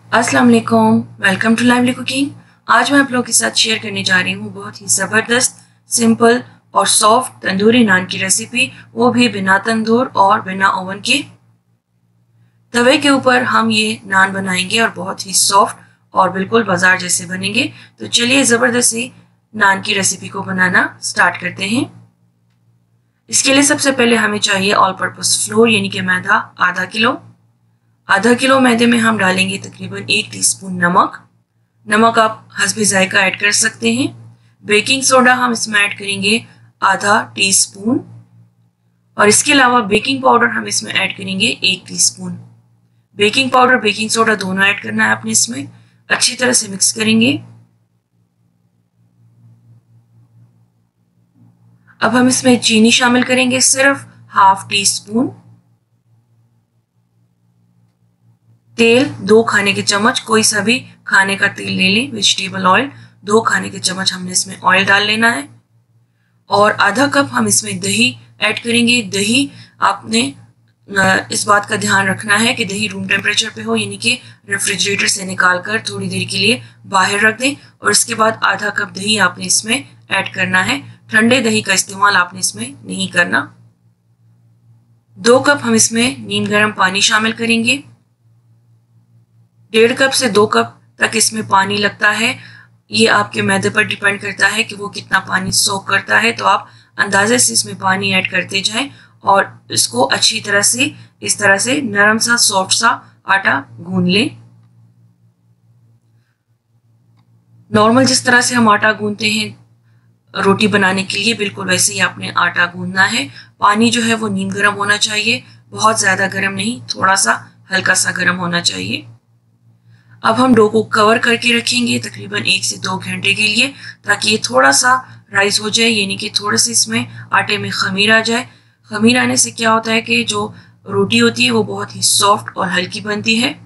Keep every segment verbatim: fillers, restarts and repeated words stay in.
अस्सलाम वालेकुम, welcome to lively cooking. आज मैं आप लोगों के साथ शेयर करने जा रही हूँ बहुत ही ज़बरदस्त, सिंपल और सॉफ्ट तंदूरी नान की रेसिपी, वो भी बिना तंदूर और बिना ओवन के। तवे के ऊपर हम ये नान बनाएंगे और बहुत ही सॉफ्ट और बिल्कुल बाजार जैसे बनेंगे। तो चलिए ज़बरदस्त सी नान की रेसिपी को बनाना स्टार्ट करते हैं। इसके लिए सबसे पहले हमें चाहिए ऑल पर्पस फ्लोर यानी कि मैदा आधा किलो। आधा किलो मैदे में हम डालेंगे तकरीबन एक टीस्पून नमक। नमक आप हस्बे जायका ऐड कर सकते हैं। बेकिंग सोडा हम इसमें ऐड करेंगे आधा टीस्पून और इसके अलावा बेकिंग पाउडर हम इसमें ऐड करेंगे एक teaspoon. Baking powder baking soda दोनों ऐड करना है आपने। इसमें अच्छी तरह से मिक्स करेंगे। अब हम इसमें चीनी शामिल करेंगे, सिर्फ हाफ टी स्पून। तेल दो खाने के चम्मच, कोई सा भी खाने का तेल ले लें, वेजिटेबल ऑयल दो खाने के चम्मच हमने इसमें ऑयल डाल लेना है। और आधा कप हम इसमें दही ऐड करेंगे। दही आपने इस बात का ध्यान रखना है कि दही रूम टेम्परेचर पे हो, यानी कि रेफ्रिजरेटर से निकाल कर थोड़ी देर के लिए बाहर रख दें और इसके बाद आधा कप दही आपने इसमें ऐड करना है। ठंडे दही का इस्तेमाल आपने इसमें नहीं करना। दो कप हम इसमें नीम गर्म पानी शामिल करेंगे। डेढ़ कप से दो कप तक इसमें पानी लगता है। ये आपके मैदे पर डिपेंड करता है कि वो कितना पानी सोक करता है, तो आप अंदाजे से इसमें पानी ऐड करते जाएं और इसको अच्छी तरह से इस तरह से नरम सा सॉफ्ट सा आटा गूंद लें। नॉर्मल जिस तरह से हम आटा गूंदते हैं रोटी बनाने के लिए, बिल्कुल वैसे ही आपने आटा गूंदना है। पानी जो है वो नीम गर्म होना चाहिए, बहुत ज़्यादा गर्म नहीं, थोड़ा सा हल्का सा गर्म होना चाहिए। अब हम डो को कवर करके रखेंगे तकरीबन एक से दो घंटे के लिए, ताकि ये थोड़ा सा राइस हो जाए, यानी कि थोड़ा सा इसमें आटे में खमीर आ जाए। खमीर आने से क्या होता है कि जो रोटी होती है वो बहुत ही सॉफ्ट और हल्की बनती है।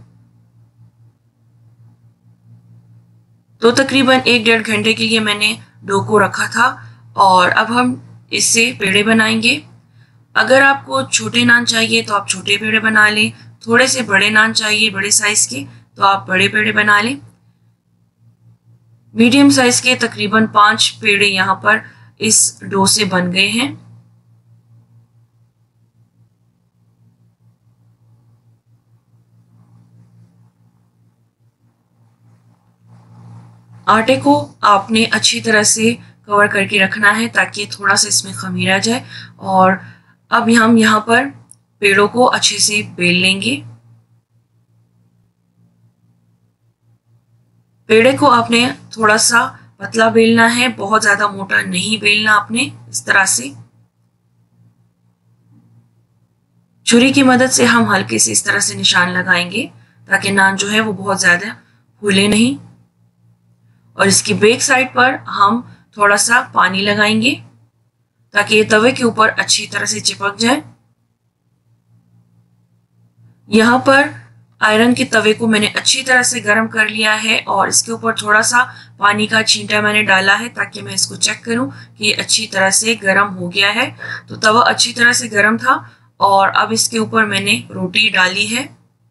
तो तकरीबन एक डेढ़ घंटे के लिए मैंने डो को रखा था और अब हम इससे पेड़े बनाएंगे। अगर आपको छोटे नान चाहिए तो आप छोटे पेड़े बना लें, थोड़े से बड़े नान चाहिए बड़े साइज के तो आप बड़े पेड़े बना लें। मीडियम साइज के तकरीबन पांच पेड़े यहाँ पर इस डो से बन गए हैं। आटे को आपने अच्छी तरह से कवर करके रखना है ताकि थोड़ा सा इसमें खमीर आ जाए। और अब हम यहाँ पर पेड़ों को अच्छे से बेल लेंगे। पेड़े को आपने थोड़ा सा पतला बेलना है, बहुत ज्यादा मोटा नहीं बेलना आपने। इस तरह से छुरी की मदद से हम हल्के से इस तरह से निशान लगाएंगे ताकि नान जो है वो बहुत ज्यादा फूले नहीं। और इसकी बैक साइड पर हम थोड़ा सा पानी लगाएंगे ताकि ये तवे के ऊपर अच्छी तरह से चिपक जाए। यहाँ पर आयरन के तवे को मैंने अच्छी तरह से गर्म कर लिया है और इसके ऊपर थोड़ा सा पानी का छींटा मैंने डाला है ताकि मैं इसको चेक करूं कि ये अच्छी तरह से गर्म हो गया है। तो तवा अच्छी तरह से गर्म था और अब इसके ऊपर मैंने रोटी डाली है।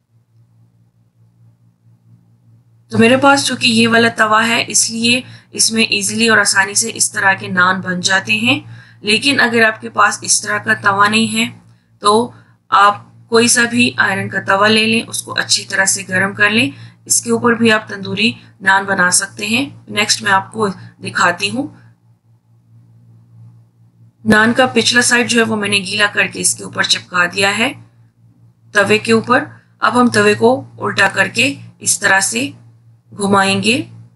तो मेरे पास चूंकि ये वाला तवा है इसलिए इसमें इजीली और आसानी से इस तरह के नान बन जाते हैं। लेकिन अगर आपके पास इस तरह का तवा नहीं है तो आप कोई सा भी आयरन का तवा ले लें, उसको अच्छी तरह से गर्म कर लें। इसके ऊपर भी आप तंदूरी नान बना सकते हैं। नेक्स्ट मैं आपको दिखाती हूँ। नान का पिछला साइड जो है वो मैंने गीला करके इसके ऊपर चिपका दिया है तवे के ऊपर। अब हम तवे को उल्टा करके इस तरह से घुमाएंगे।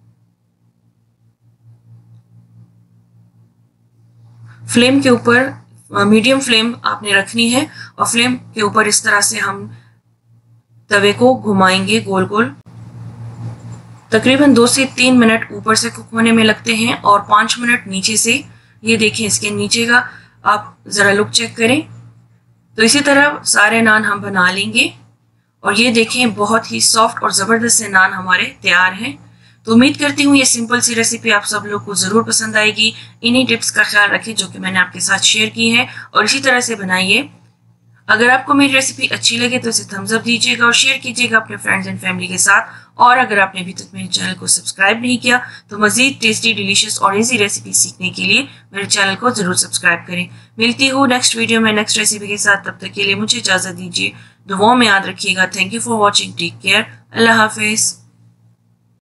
फ्लेम के ऊपर मीडियम फ्लेम आपने रखनी है और फ्लेम के ऊपर इस तरह से हम तवे को घुमाएंगे गोल गोल। तकरीबन दो से तीन मिनट ऊपर से कुक होने में लगते हैं और पाँच मिनट नीचे से। ये देखें इसके नीचे का आप ज़रा लुक चेक करें। तो इसी तरह सारे नान हम बना लेंगे और ये देखें बहुत ही सॉफ्ट और ज़बरदस्त से नान हमारे तैयार हैं। तो उम्मीद करती हूँ ये सिंपल सी रेसिपी आप सब लोग को ज़रूर पसंद आएगी। इन्हीं टिप्स का ख्याल रखें जो कि मैंने आपके साथ शेयर की है और इसी तरह से बनाइए। अगर आपको मेरी रेसिपी अच्छी लगे तो इसे थम्स अप दीजिएगा और शेयर कीजिएगा अपने फ्रेंड्स एंड फैमिली के साथ। और अगर आपने अभी तक मेरे चैनल को सब्सक्राइब नहीं किया तो मजीद टेस्टी, डिलीशियस और इजी रेसिपी सीखने के लिए मेरे चैनल को जरूर सब्सक्राइब करें। मिलती हूँ नेक्स्ट वीडियो में नेक्स्ट रेसिपी के साथ। तब तक के लिए मुझे इजाजत दीजिए। दुआओं में याद रखिएगा। Thank you for watching. Take care. अल्लाह हाफिज।